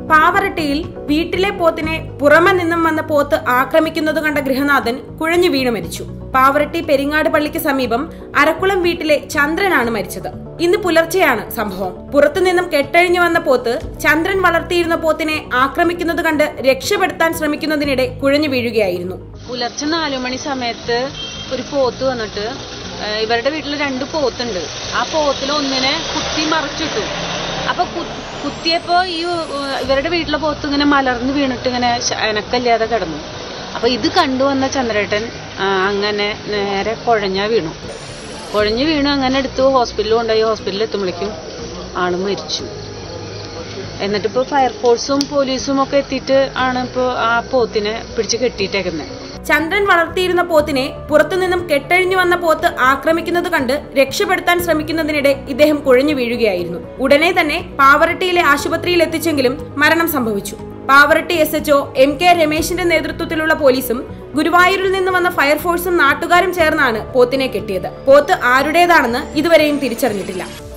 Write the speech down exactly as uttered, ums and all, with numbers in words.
പാവറട്ടിയിൽ വീട്ടിലെ പോത്തിനെ പുറമെ നിന്നും വന്ന പോത്ത് ആക്രമിക്കുന്നത് കണ്ട ഗൃഹനാഥൻ കുഴഞ്ഞു വീണു മരിച്ചു. പാവറട്ടി പെരിങ്ങാട് പള്ളിക്ക് സമീപം അരക്കുളം വീട്ടിലെ ചന്ദ്രനാണ് മരിച്ചത്. ഇന്ന് പുലർച്ചെയാണ് സംഭവം. പുറത്തുനിന്നും കെട്ടഴിഞ്ഞു വന്ന പോത്ത് ചന്ദ്രൻ വളർത്തിയിരുന്ന പോത്തിനെ ആക്രമിക്കുന്നത് കണ്ട് രക്ഷപ്പെടുത്താൻ ശ്രമിക്കുന്നതിനിടെ കുഴഞ്ഞു വീഴുകയായിരുന്നു. പുലർച്ചെ നാലു മണി സമയത്ത് ഒരു പോത്ത് വന്നിട്ട് ഇവരുടെ വീട്ടിൽ രണ്ട് പോത്തുണ്ട്. ആ പോത്തിൽ ഒന്നിനെ കുത്തി മറിച്ചിട്ടു. അപ്പൊ കുത്തിയപ്പോ ഈ ഇവരുടെ വീട്ടിലെ പോത്ത് ഇങ്ങനെ മലർന്നു വീണിട്ട് ഇങ്ങനെ അനക്കല്ലാതെ കിടന്നു. അപ്പൊ ഇത് കണ്ടുവന്ന ചന്ദ്രേട്ടൻ അങ്ങനെ നേരെ കുഴഞ്ഞ വീണു കുഴഞ്ഞു വീണു അങ്ങനെ എടുത്തു ഹോസ്പിറ്റലിൽ കൊണ്ടുപോയി. ഹോസ്പിറ്റലിൽ എത്തുമ്പോഴേക്കും ആള് മരിച്ചു. എന്നിട്ടിപ്പോ ഫയർഫോഴ്സും പോലീസും ഒക്കെ എത്തിയിട്ട് ആണ് ഇപ്പോ ആ പോത്തിനെ പിടിച്ച് കെട്ടിയിട്ടേക്കുന്നത്. ചന്ദ്രൻ വളർത്തിയിരുന്ന പോത്തിനെ പുറത്തുനിന്നും കെട്ടഴിഞ്ഞു വന്ന പോത്ത് ആക്രമിക്കുന്നത് കണ്ട് രക്ഷപ്പെടുത്താൻ ശ്രമിക്കുന്നതിനിടെ ഇദ്ദേഹം കുഴഞ്ഞു വീഴുകയായിരുന്നു. ഉടനെ തന്നെ പാവറട്ടിയിലെ ആശുപത്രിയിൽ എത്തിച്ചെങ്കിലും മരണം സംഭവിച്ചു. Pavaratti S H O M K രമേശിന്റെ നേതൃത്വത്തിലുള്ള പോലീസും ഗുരുവായൂരിൽ നിന്ന് വന്ന ഫയർഫോഴ്സും നാട്ടുകാരും ചേർന്നാണ് പോത്തിനെ കെട്ടിയത്. പോത്ത് ആരുടേതാണെന്ന് ഇതുവരെയും തിരിച്ചറിഞ്ഞിട്ടില്ല.